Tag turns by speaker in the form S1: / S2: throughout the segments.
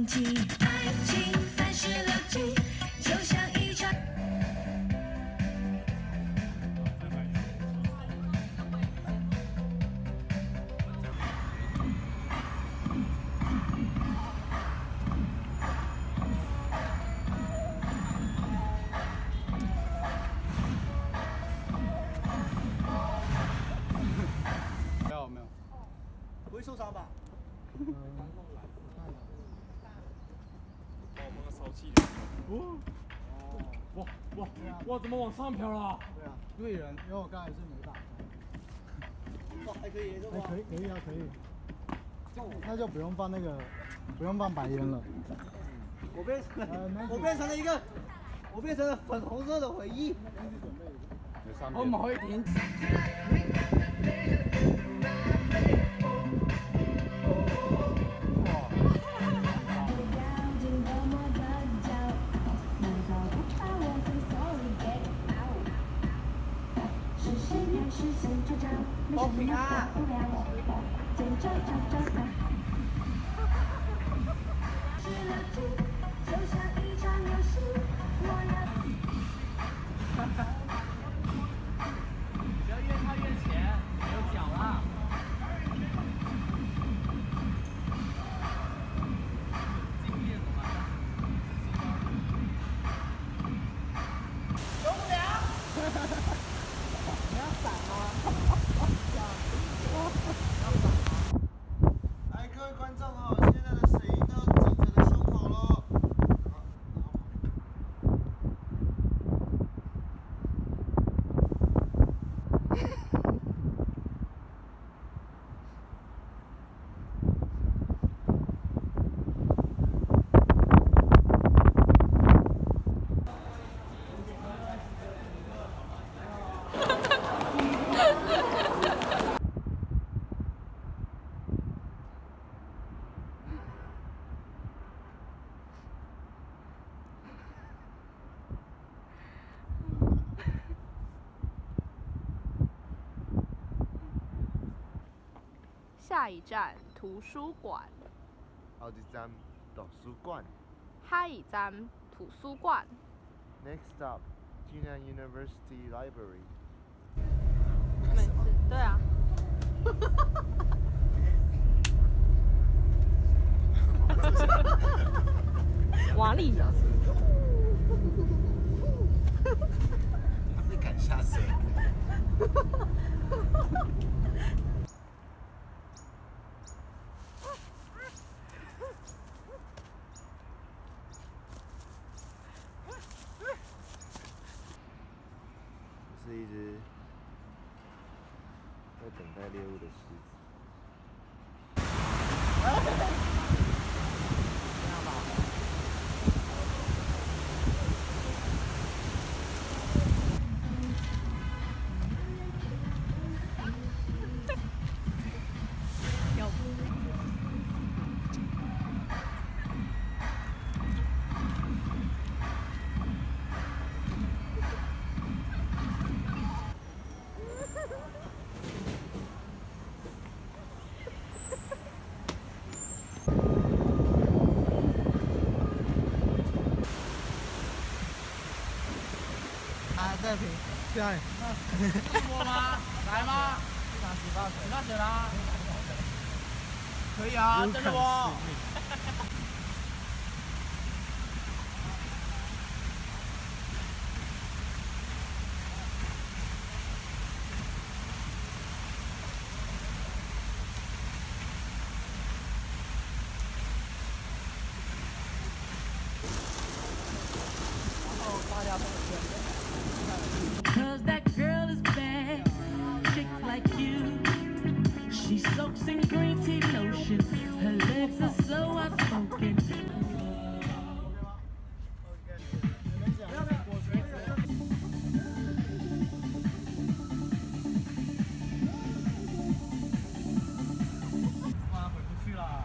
S1: 记，爱情36计，就像一场。
S2: 没有，不会受伤吧？
S3: 烧气哇，怎么往上飘了？
S2: 对啊，对人，因为我刚才是没打开。哦，还可以，
S4: 还可以，可以啊，可以。那就不用放那个，不用放白烟了。
S2: 我变成了粉红色的回忆。
S3: 我们会停止。
S2: 好平啊！
S3: 不要越靠越前，没有脚了。敬业怎么办？受不了！你要闪吗？
S2: 来，各位观众哦，现在的水银都挤着的胸口喽。
S5: 下一站图书館。
S6: 後一站圖書館。
S5: 下一站圖書館。
S6: Next stop, Jinan University Library.
S5: 每次对啊。往里。
S2: 你敢下车？
S6: 是一只在等待猎物的狮子。
S4: 在平，对啊。
S3: 过吗？来吗？洗发水啦。可以啊，跟着我。
S1: Cause that girl is bad, chick like you. She soaks in green tea lotion. Her legs are so outspoken.
S3: 妈回不去了。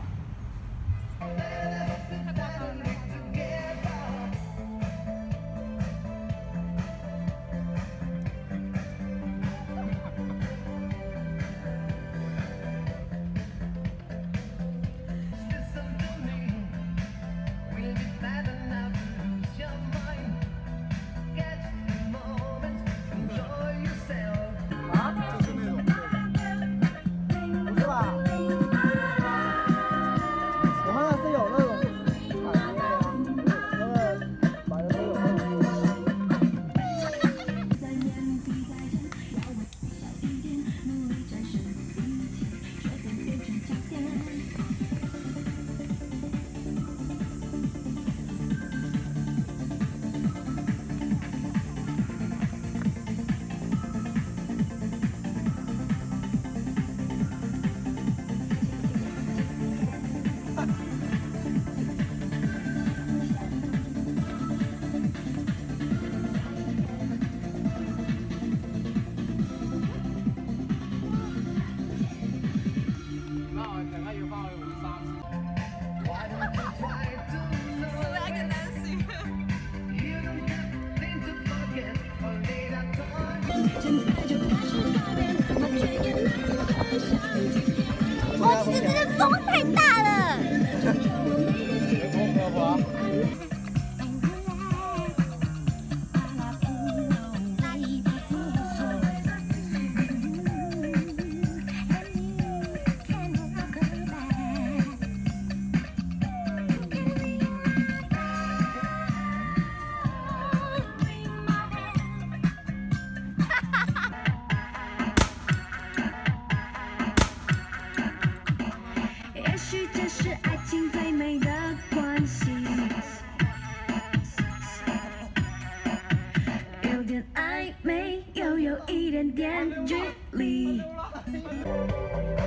S7: 许这是爱情最美的关系，有点暧昧，又有一点点距离。